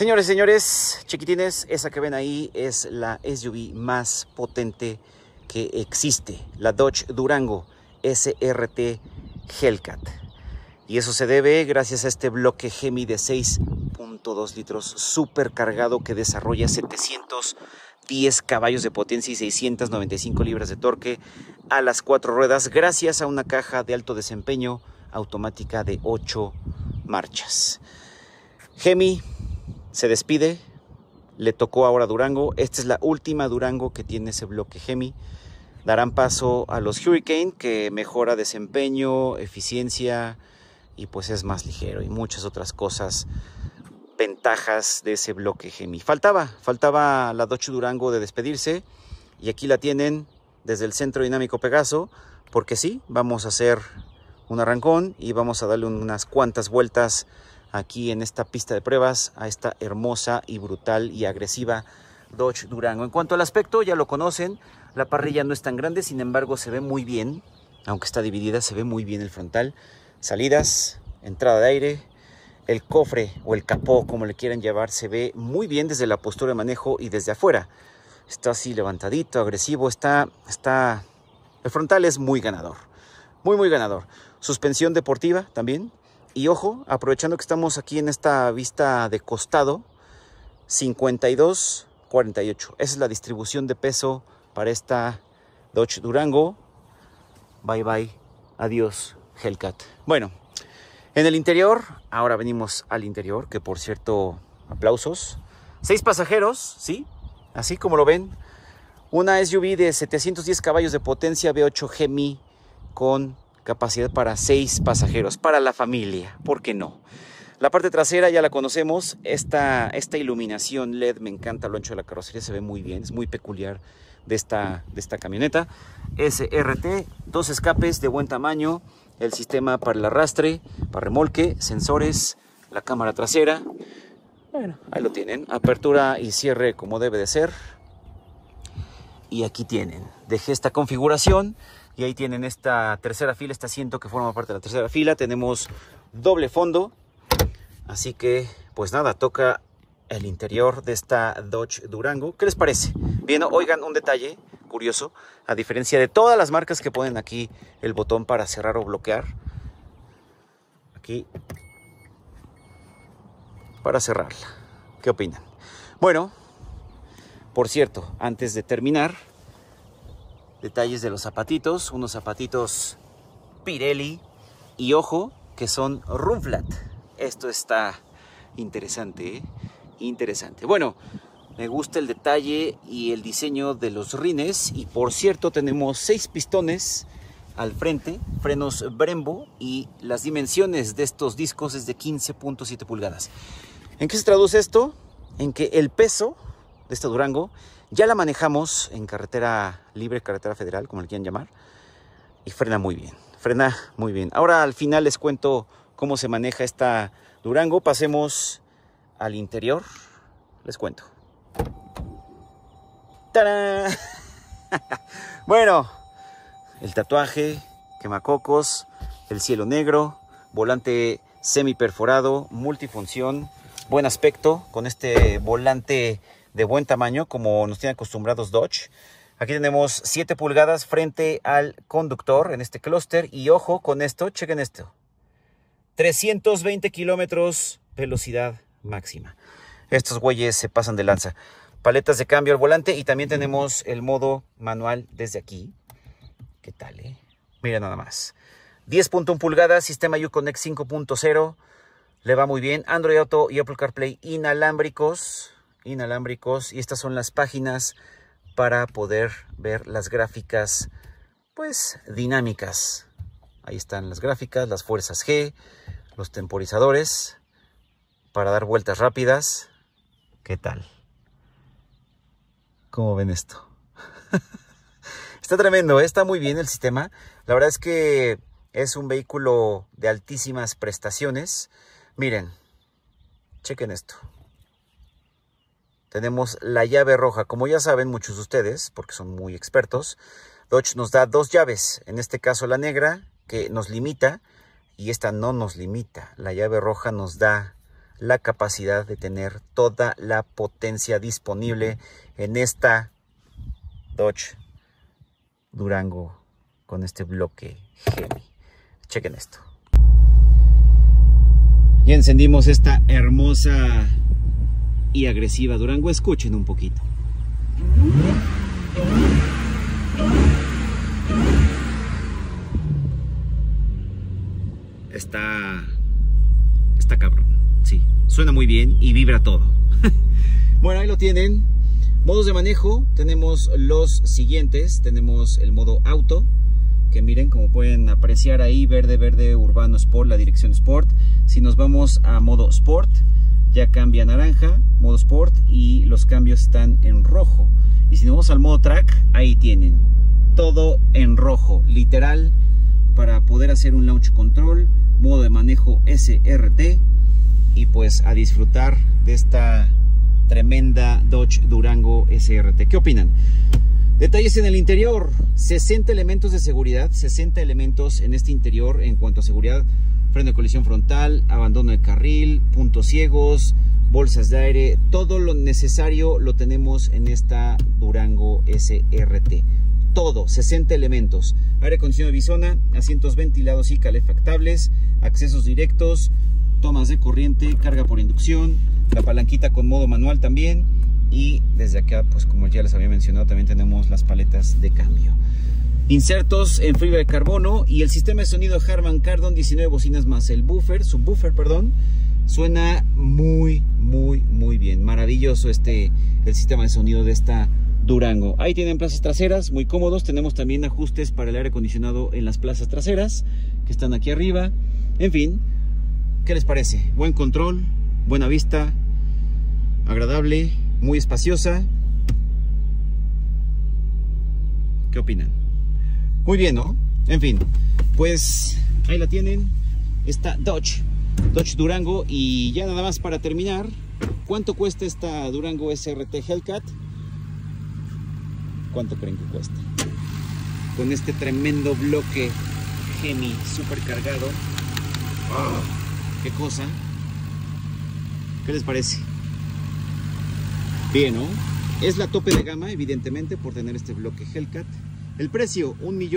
Señores, señores, chiquitines, esa que ven ahí es la SUV más potente que existe, la Dodge Durango SRT Hellcat. Y eso se debe gracias a este bloque Hemi de 6.2 litros supercargado que desarrolla 710 caballos de potencia y 695 libras de torque a las 4 ruedas gracias a una caja de alto desempeño automática de 8 marchas. Hemi se despide, le tocó ahora Durango. Esta es la última Durango que tiene ese bloque Hemi. Darán paso a los Hurricane, que mejora desempeño, eficiencia y pues es más ligero y muchas otras cosas, ventajas de ese bloque Hemi. Faltaba la Dodge Durango de despedirse y aquí la tienen desde el Centro Dinámico Pegaso, porque sí, vamos a hacer un arrancón y vamos a darle unas cuantas vueltas aquí en esta pista de pruebas a esta hermosa y brutal y agresiva Dodge Durango. En cuanto al aspecto, ya lo conocen, la parrilla no es tan grande, sin embargo se ve muy bien, aunque está dividida, se ve muy bien el frontal. Salidas, entrada de aire, el cofre o el capó, como le quieran llevar, se ve muy bien desde la postura de manejo y desde afuera. Está así levantadito, agresivo, el frontal es muy ganador, muy ganador. Suspensión deportiva también. Y ojo, aprovechando que estamos aquí en esta vista de costado, 52-48. Esa es la distribución de peso para esta Dodge Durango. Bye bye, adiós Hellcat. Bueno, en el interior, ahora venimos al interior, que por cierto, aplausos. 6 pasajeros, ¿sí? Así como lo ven. Una SUV de 710 caballos de potencia V8 Hemi con capacidad para 6 pasajeros, para la familia, ¿por qué no? La parte trasera ya la conocemos, esta iluminación LED me encanta, lo ancho de la carrocería se ve muy bien, es muy peculiar de esta camioneta. SRT, 2 escapes de buen tamaño, el sistema para el arrastre, para remolque, sensores, la cámara trasera. Bueno, ahí lo tienen, apertura y cierre como debe de ser. Y aquí tienen, dejé esta configuración. Y ahí tienen esta tercera fila, este asiento que forma parte de la tercera fila. Tenemos doble fondo. Así que, pues nada, toca el interior de esta Dodge Durango. ¿Qué les parece? Bien, oigan, un detalle curioso. A diferencia de todas las marcas que ponen aquí el botón para cerrar o bloquear. Aquí, para cerrarla. ¿Qué opinan? Bueno, por cierto, antes de terminar, detalles de los zapatitos, unos zapatitos Pirelli y ojo que son Run-Flat. Esto está interesante, ¿eh? Interesante. Bueno, me gusta el detalle y el diseño de los rines y por cierto tenemos 6 pistones al frente, frenos Brembo y las dimensiones de estos discos es de 15.7 pulgadas. ¿En qué se traduce esto? En que el peso de esta Durango ya la manejamos en carretera libre, carretera federal, como le quieran llamar, y frena muy bien, Ahora al final les cuento cómo se maneja esta Durango. Pasemos al interior, les cuento. ¡Tarán! Bueno, el tatuaje, quemacocos, el cielo negro, volante semi-perforado, multifunción, buen aspecto, con este volante de buen tamaño, como nos tienen acostumbrados Dodge. Aquí tenemos 7 pulgadas frente al conductor en este clúster. Y ojo con esto, chequen esto. 320 kilómetros velocidad máxima. Estos güeyes se pasan de lanza. Paletas de cambio al volante y también tenemos el modo manual desde aquí. ¿Qué tal, eh? Mira nada más. 10.1 pulgadas, sistema Uconnect 5.0. Le va muy bien. Android Auto y Apple CarPlay inalámbricos. Y estas son las páginas para poder ver las gráficas pues dinámicas. Ahí están las gráficas, las fuerzas G, los temporizadores para dar vueltas rápidas. ¿Qué tal? ¿Cómo ven esto? Está tremendo, ¿eh? Está muy bien el sistema. La verdad es que es un vehículo de altísimas prestaciones. Miren, chequen esto. Tenemos la llave roja. Como ya saben muchos de ustedes, porque son muy expertos, Dodge nos da 2 llaves. En este caso la negra, que nos limita, y esta no nos limita. La llave roja nos da la capacidad de tener toda la potencia disponible en esta Dodge Durango con este bloque Hemi. Chequen esto. Ya encendimos esta hermosa y agresiva Durango. Escuchen un poquito. Está cabrón, sí, suena muy bien y vibra todo. Bueno, ahí lo tienen. Modos de manejo, tenemos los siguientes. Tenemos el modo auto, que miren, como pueden apreciar ahí, verde, verde, urbano, sport, la dirección sport. Si nos vamos a modo sport, ya cambia a naranja, modo sport, y los cambios están en rojo. Y si nos vamos al modo track, ahí tienen todo en rojo, literal, para poder hacer un launch control, modo de manejo SRT, y pues a disfrutar de esta tremenda Dodge Durango SRT. ¿Qué opinan? Detalles en el interior: 60 elementos de seguridad, 60 elementos en este interior en cuanto a seguridad: freno de colisión frontal, abandono de carril, puntos ciegos, bolsas de aire. Todo lo necesario lo tenemos en esta Durango SRT. Todo, 60 elementos: aire acondicionado Bisona, asientos ventilados y calefactables, accesos directos, tomas de corriente, carga por inducción, la palanquita con modo manual también, y desde acá, pues como ya les había mencionado, también tenemos las paletas de cambio. Insertos en fibra de carbono y el sistema de sonido Harman Kardon, 19 bocinas más el subwoofer, perdón. Suena muy bien, maravilloso el sistema de sonido de esta Durango. Ahí tienen plazas traseras muy cómodos. Tenemos también ajustes para el aire acondicionado en las plazas traseras que están aquí arriba. En fin, ¿qué les parece? Buen control, buena vista, agradable, muy espaciosa. ¿Qué opinan? Muy bien, ¿no? En fin, pues ahí la tienen, esta Dodge Durango. Y ya nada más para terminar, ¿cuánto cuesta esta Durango SRT Hellcat? ¿Cuánto creen que cuesta? Con este tremendo bloque Hemi super cargado. ¡Oh! ¡Qué cosa! ¿Qué les parece? Bien, ¿no? Es la tope de gama, evidentemente, por tener este bloque Hellcat. El precio,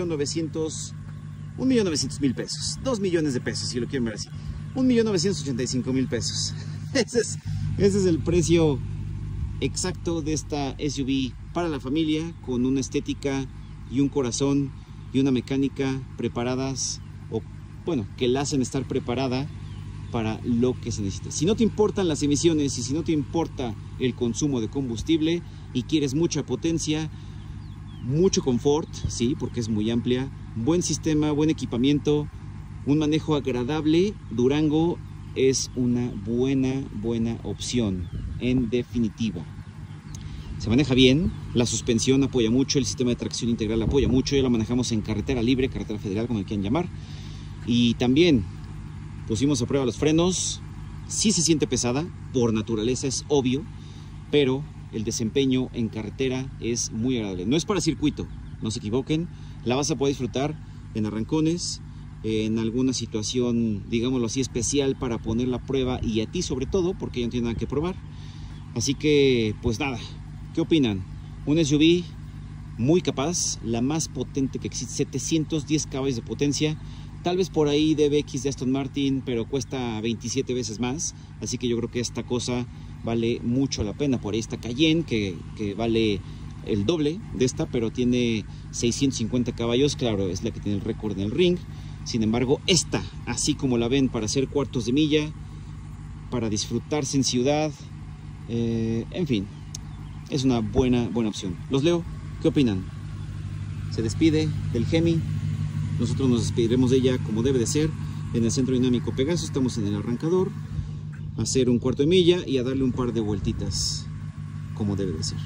1.900.000 pesos. 2 millones de pesos, si lo quieren ver así. 1.985.000 pesos. Ese es el precio exacto de esta SUV para la familia, con una estética y un corazón y una mecánica preparadas, o bueno, que la hacen estar preparada para lo que se necesita. Si no te importan las emisiones y si no te importa el consumo de combustible y quieres mucha potencia, mucho confort, sí, porque es muy amplia, buen sistema, buen equipamiento, un manejo agradable, Durango es una buena opción, en definitiva. Se maneja bien, la suspensión apoya mucho, el sistema de tracción integral apoya mucho. Ya la manejamos en carretera libre, carretera federal, como le quieran llamar. Y también pusimos a prueba los frenos. Sí se siente pesada, por naturaleza, es obvio, pero el desempeño en carretera es muy agradable. No es para circuito, no se equivoquen, la vas a poder disfrutar en arrancones, en alguna situación, digámoslo así, especial para poner la prueba, y a ti sobre todo, porque ya no tiene nada que probar. Así que, pues nada, ¿qué opinan? Un SUV muy capaz, la más potente que existe, 710 caballos de potencia. Tal vez por ahí DBX de Aston Martin, pero cuesta 27 veces más. Así que yo creo que esta cosa vale mucho la pena. Por ahí está Cayenne, que vale el doble de esta, pero tiene 650 caballos. Claro, es la que tiene el récord en el ring. Sin embargo, esta, así como la ven, para hacer cuartos de milla, para disfrutarse en ciudad, en fin, es una buena opción. Los leo, ¿qué opinan? Se despide del Hemi. Nosotros nos despediremos de ella como debe de ser, en el Centro Dinámico Pegaso. Estamos en el arrancador, a hacer un cuarto de milla y a darle un par de vueltitas como debe de ser.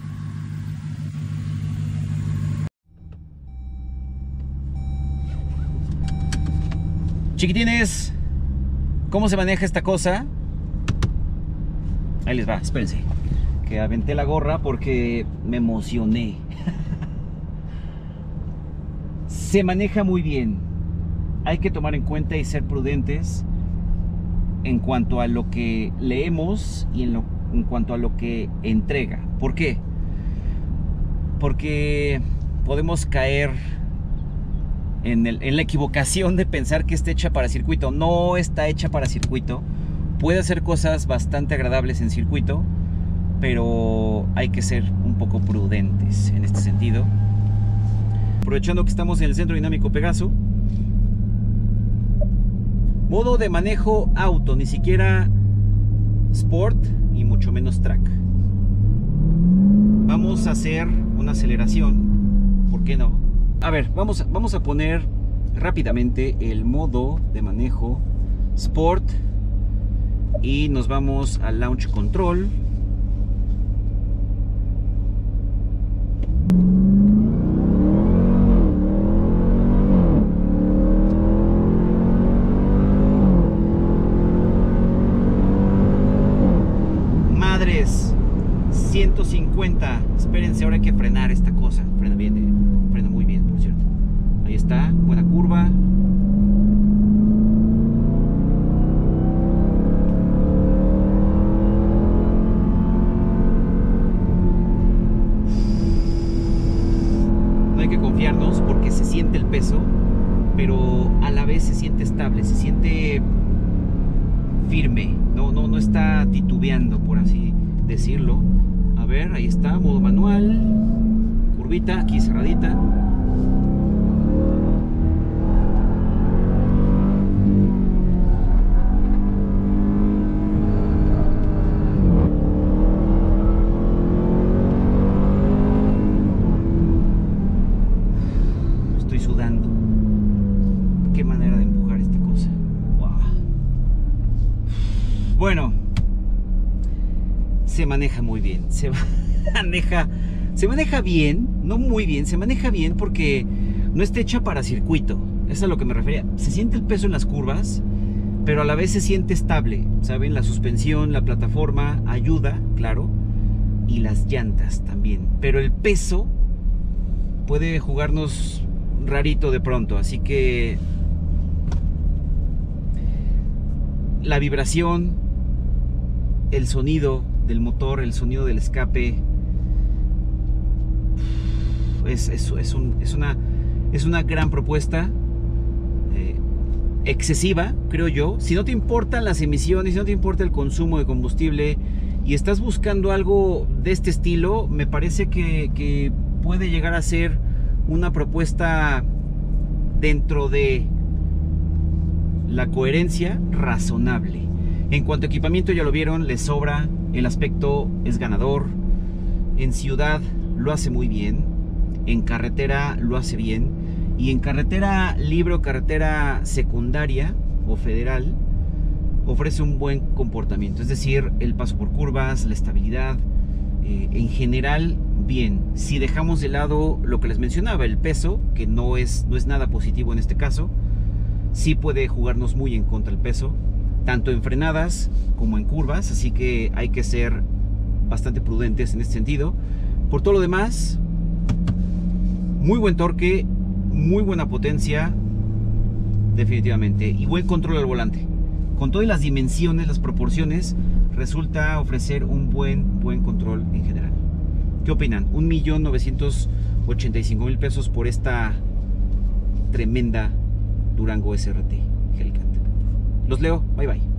Chiquitines, ¿cómo se maneja esta cosa? Ahí les va, espérense, que aventé la gorra porque me emocioné. Se maneja muy bien. Hay que tomar en cuenta y ser prudentes en cuanto a lo que leemos y en cuanto a lo que entrega. ¿Por qué? Porque podemos caer en la equivocación de pensar que está hecha para circuito. No está hecha para circuito. Puede hacer cosas bastante agradables en circuito, pero hay que ser un poco prudentes en este sentido. Aprovechando que estamos en el Centro Dinámico Pegaso, modo de manejo auto, ni siquiera Sport y mucho menos Track. Vamos a hacer una aceleración, ¿por qué no? A ver, vamos a poner rápidamente el modo de manejo Sport y nos vamos al Launch Control. Madres, 150. Espérense, ahora hay que frenar esta cosa. Frena bien, frena muy bien, por cierto. Ahí está, buena curva. No hay que confiarnos porque se siente el peso, pero a la vez se siente estable, se siente firme, no está titubeando, por así decirlo. A ver, ahí está, modo manual, curvita, aquí cerradita. Estoy sudando. Qué manera de empujar esta cosa. Wow. Bueno, se maneja muy bien, se maneja bien, no muy bien, se maneja bien porque no está hecha para circuito. Eso es a lo que me refería. Se siente el peso en las curvas, pero a la vez se siente estable, ¿saben? La suspensión, la plataforma ayuda, claro, y las llantas también, pero el peso puede jugarnos rarito de pronto, así que la vibración, el sonido del motor, el sonido del escape es una gran propuesta, excesiva, creo yo. Si no te importan las emisiones, si no te importa el consumo de combustible y estás buscando algo de este estilo, me parece que puede llegar a ser una propuesta dentro de la coherencia razonable. En cuanto a equipamiento, ya lo vieron, le sobra, el aspecto es ganador. En ciudad lo hace muy bien, en carretera lo hace bien, y en carretera libre o carretera secundaria o federal ofrece un buen comportamiento, es decir, el paso por curvas, la estabilidad, en general bien. Si dejamos de lado lo que les mencionaba, el peso, que no es nada positivo en este caso, sí puede jugarnos muy en contra el peso, tanto en frenadas como en curvas, así que hay que ser bastante prudentes en este sentido. Por todo lo demás, muy buen torque, muy buena potencia, definitivamente, y buen control al volante. Con todas las dimensiones, las proporciones, resulta ofrecer un buen control en general. ¿Qué opinan? 1.985.000 pesos por esta tremenda Durango SRT Hellcat. Los leo, bye bye.